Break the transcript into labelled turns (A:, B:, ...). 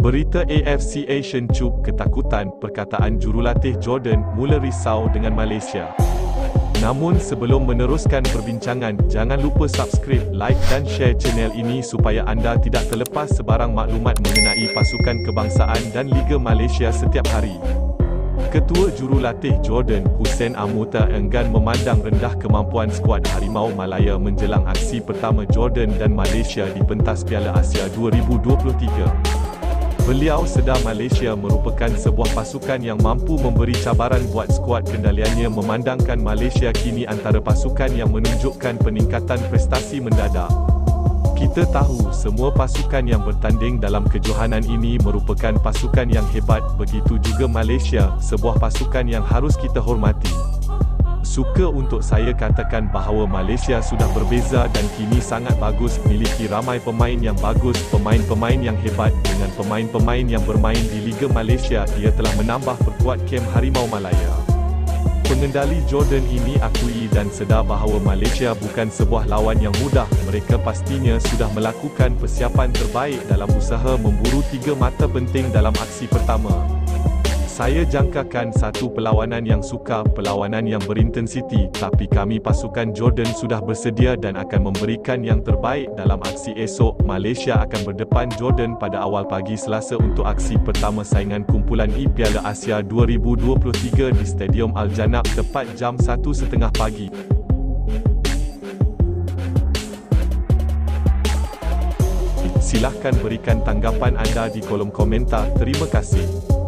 A: Berita AFC Asian Cup ketakutan perkataan jurulatih Jordan mula risau dengan Malaysia. Namun sebelum meneruskan perbincangan, jangan lupa subscribe, like dan share channel ini supaya anda tidak terlepas sebarang maklumat mengenai pasukan kebangsaan dan Liga Malaysia setiap hari. Ketua Jurulatih Jordan, Hussein Amuta enggan memandang rendah kemampuan skuad Harimau Malaya menjelang aksi pertama Jordan dan Malaysia di pentas Piala Asia 2023. Beliau sedar Malaysia merupakan sebuah pasukan yang mampu memberi cabaran buat skuad kendaliannya memandangkan Malaysia kini antara pasukan yang menunjukkan peningkatan prestasi mendadak. Kita tahu semua pasukan yang bertanding dalam kejohanan ini merupakan pasukan yang hebat, begitu juga Malaysia, sebuah pasukan yang harus kita hormati. Suka untuk saya katakan bahawa Malaysia sudah berbeza dan kini sangat bagus, memiliki ramai pemain yang bagus, pemain-pemain yang hebat. Dengan pemain-pemain yang bermain di Liga Malaysia, ia telah menambah perkuat kem Harimau Malaya. Pengendali Jordan ini akui dan sedar bahawa Malaysia bukan sebuah lawan yang mudah. Mereka pastinya sudah melakukan persiapan terbaik dalam usaha memburu 3 mata penting dalam aksi pertama. Saya jangkakan satu perlawanan yang sukar, perlawanan yang berintensiti, tapi kami pasukan Jordan sudah bersedia dan akan memberikan yang terbaik dalam aksi esok. Malaysia akan berdepan Jordan pada awal pagi Selasa untuk aksi pertama saingan kumpulan E Piala Asia 2023 di Stadium Al-Janab tepat jam 1.30 pagi. Silahkan berikan tanggapan anda di kolom komentar. Terima kasih.